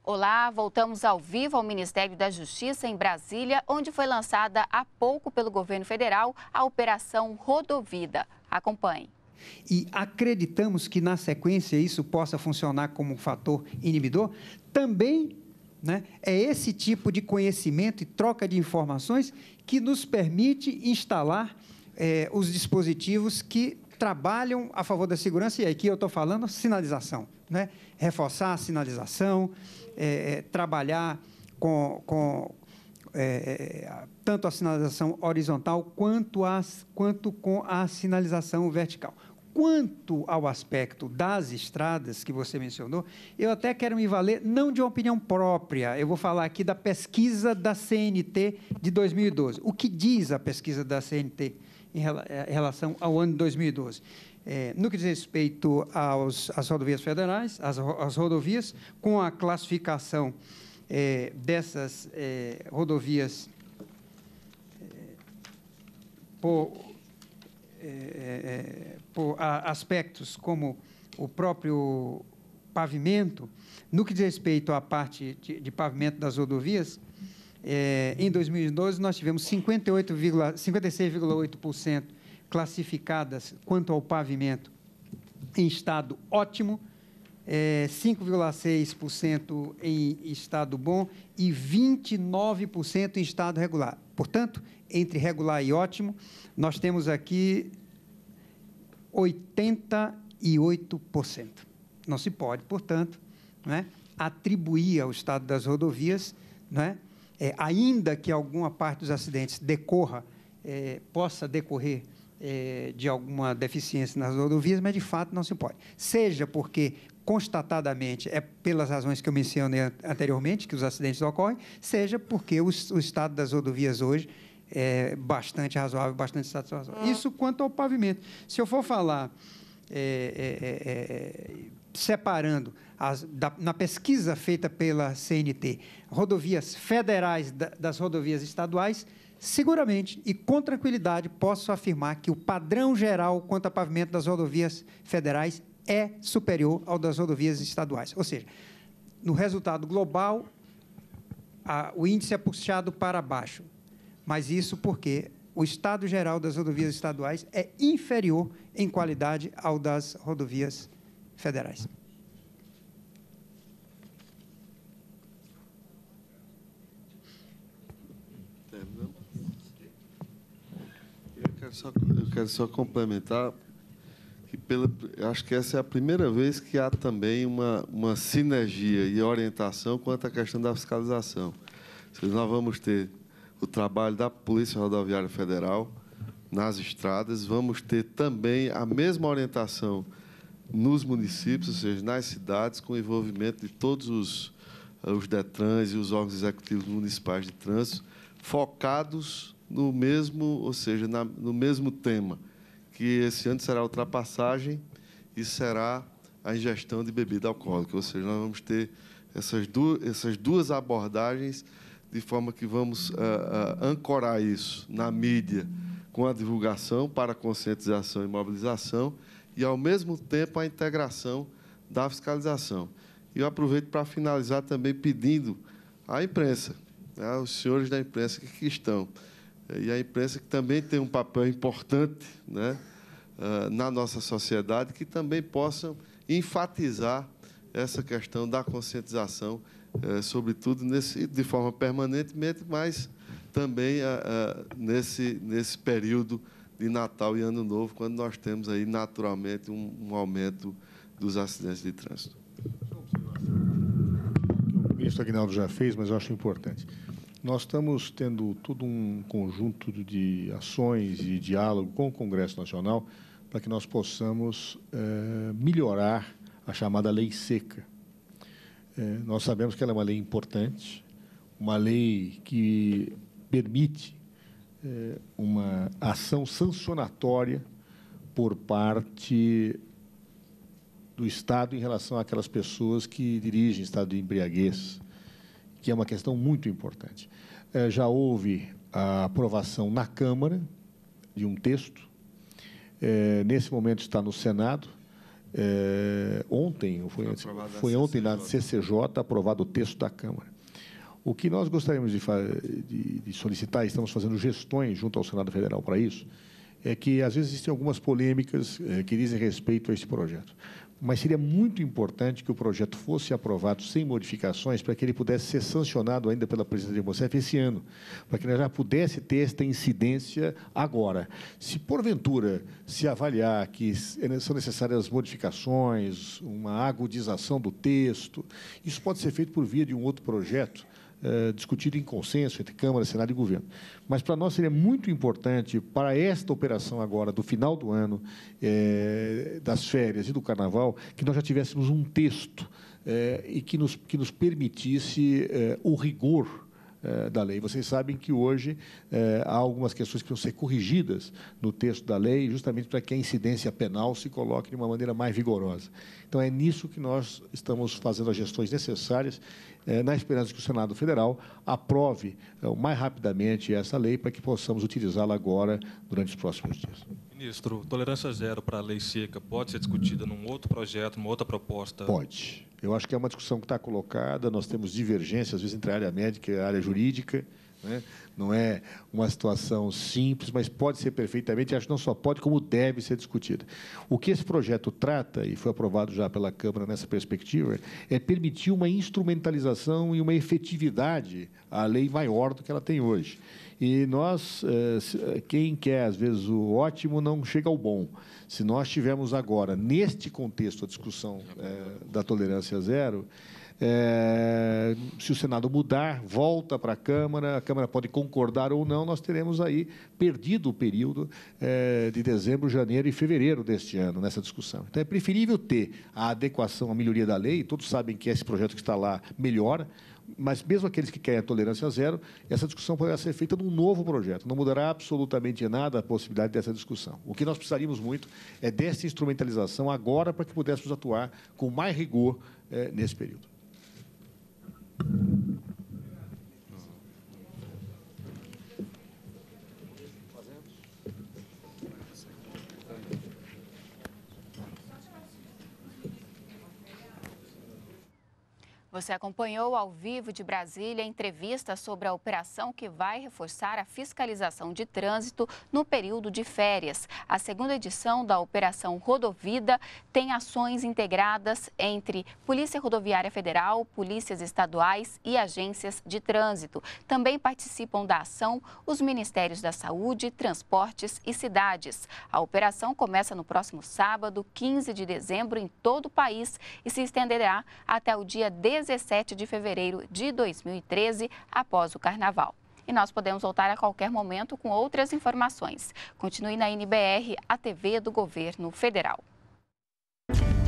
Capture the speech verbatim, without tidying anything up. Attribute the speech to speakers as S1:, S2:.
S1: Olá, voltamos ao vivo ao Ministério da Justiça em Brasília, onde foi lançada há pouco pelo governo federal a Operação Rodovida. Acompanhe.
S2: E acreditamos que, na sequência, isso possa funcionar como um fator inibidor. Também, né, é esse tipo de conhecimento e troca de informações que nos permite instalar eh, os dispositivos que trabalham a favor da segurança, e aqui eu estou falando sinalização, né? Reforçar a sinalização, é, trabalhar com, com é, tanto a sinalização horizontal quanto, as, quanto com a sinalização vertical. Quanto ao aspecto das estradas que você mencionou, eu até quero me valer, não de uma opinião própria, eu vou falar aqui da pesquisa da C N T de dois mil e doze. O que diz a pesquisa da C N T em relação ao ano de dois mil e doze? É, no que diz respeito aos, às rodovias federais, às, às rodovias, com a classificação é, dessas é, rodovias é, por, é, por a, aspectos como o próprio pavimento, no que diz respeito à parte de, de pavimento das rodovias, é, em dois mil e doze nós tivemos cinquenta e oito, cinquenta e seis vírgula oito por cento classificadas quanto ao pavimento em estado ótimo, é, cinco vírgula seis por cento em estado bom e vinte e nove por cento em estado regular. Portanto, entre regular e ótimo, nós temos aqui oitenta e oito por cento. Não se pode, portanto, não é, atribuir ao estado das rodovias, não é, é, ainda que alguma parte dos acidentes decorra, é, possa decorrer É, de alguma deficiência nas rodovias, mas, de fato, não se pode. Seja porque, constatadamente, é pelas razões que eu mencionei anteriormente, que os acidentes ocorrem, seja porque o, o estado das rodovias hoje é bastante razoável, bastante satisfatório. Hum. Isso quanto ao pavimento. Se eu for falar, é, é, é, separando, as, da, na pesquisa feita pela C N T, rodovias federais da, das rodovias estaduais, seguramente e com tranquilidade posso afirmar que o padrão geral quanto a pavimento das rodovias federais é superior ao das rodovias estaduais. Ou seja, no resultado global, a, o índice é puxado para baixo, mas isso porque o estado geral das rodovias estaduais é inferior em qualidade ao das rodovias federais.
S3: Eu quero só, eu quero só complementar que pela, acho que essa é a primeira vez que há também uma, uma sinergia e orientação quanto à questão da fiscalização. Nós vamos ter o trabalho da Polícia Rodoviária Federal nas estradas, vamos ter também a mesma orientação nos municípios, ou seja, nas cidades, com o envolvimento de todos os, os DETRANs e os órgãos executivos municipais de trânsito, focados no mesmo, ou seja, na, no mesmo tema, que esse ano será a ultrapassagem e será a ingestão de bebida alcoólica. Ou seja, nós vamos ter essas duas, essas duas abordagens, de forma que vamos uh, uh, ancorar isso na mídia, com a divulgação para a conscientização e mobilização, e, ao mesmo tempo, a integração da fiscalização. E eu aproveito para finalizar também pedindo à imprensa, né, aos senhores da imprensa que aqui estão, e a imprensa que também tem um papel importante, né, na nossa sociedade, que também possam enfatizar essa questão da conscientização, sobretudo nesse, de forma permanentemente, mas também nesse, nesse período de Natal e Ano Novo, quando nós temos aí, naturalmente, um, um aumento dos acidentes de trânsito.
S4: O ministro Aguinaldo já fez, mas eu acho importante. Nós estamos tendo todo um conjunto de ações e diálogo com o Congresso Nacional para que nós possamos é, melhorar a chamada lei seca. É, nós sabemos que ela é uma lei importante, uma lei que permite é, uma ação sancionatória por parte do Estado em relação àquelas pessoas que dirigem em estado de embriaguez, que é uma questão muito importante. É, já houve a aprovação na Câmara de um texto, é, nesse momento está no Senado, é, ontem, foi, foi, foi ontem na C C J, aprovado o texto da Câmara. O que nós gostaríamos de, de, de solicitar, estamos fazendo gestões junto ao Senado Federal para isso, é que, às vezes, existem algumas polêmicas é, que dizem respeito a esse projeto. Mas seria muito importante que o projeto fosse aprovado sem modificações para que ele pudesse ser sancionado ainda pela presidência do Hemocef esse ano, para que nós já pudesse ter esta incidência agora. Se, porventura, se avaliar que são necessárias modificações, uma agudização do texto, isso pode ser feito por via de um outro projeto, Uh, discutido em consenso entre Câmara, Senado e Governo. Mas, para nós, seria muito importante, para esta operação agora, do final do ano, eh, das férias e do Carnaval, que nós já tivéssemos um texto eh, e que nos, que nos permitisse eh, o rigor eh, da lei. Vocês sabem que, hoje, eh, há algumas questões que precisam ser corrigidas no texto da lei, justamente para que a incidência penal se coloque de uma maneira mais vigorosa. Então, é nisso que nós estamos fazendo as gestões necessárias, É, na esperança que o Senado Federal aprove é, o mais rapidamente essa lei para que possamos utilizá-la agora durante os próximos dias.
S5: Ministro, tolerância zero para a lei seca pode ser discutida num outro projeto, numa outra proposta?
S4: Pode. Eu acho que é uma discussão que está colocada, nós temos divergências, às vezes, entre a área médica e a área jurídica, né? Não é uma situação simples, mas pode ser perfeitamente, acho que não só pode, como deve ser discutida. O que esse projeto trata, e foi aprovado já pela Câmara nessa perspectiva, é permitir uma instrumentalização e uma efetividade à lei maior do que ela tem hoje. E nós, quem quer, às vezes, o ótimo não chega ao bom. Se nós tivermos agora, neste contexto, a discussão é, da tolerância zero, É, se o Senado mudar, volta para a Câmara, a Câmara pode concordar ou não, nós teremos aí perdido o período é, de dezembro, janeiro e fevereiro deste ano, nessa discussão. Então, é preferível ter a adequação, a melhoria da lei, todos sabem que esse projeto que está lá melhora, mas mesmo aqueles que querem a tolerância zero, essa discussão poderá ser feita num novo projeto, não mudará absolutamente nada a possibilidade dessa discussão. O que nós precisaríamos muito é dessa instrumentalização agora para que pudéssemos atuar com mais rigor é, nesse período.
S1: Você acompanhou ao vivo de Brasília a entrevista sobre a operação que vai reforçar a fiscalização de trânsito no período de férias. A segunda edição da Operação Rodovida tem ações integradas entre Polícia Rodoviária Federal, polícias estaduais e agências de trânsito. Também participam da ação os Ministérios da Saúde, Transportes e Cidades. A operação começa no próximo sábado, quinze de dezembro, em todo o país e se estenderá até o dia dezessete de fevereiro de dois mil e treze, após o Carnaval. E nós podemos voltar a qualquer momento com outras informações. Continue na N B R, a T V do Governo Federal.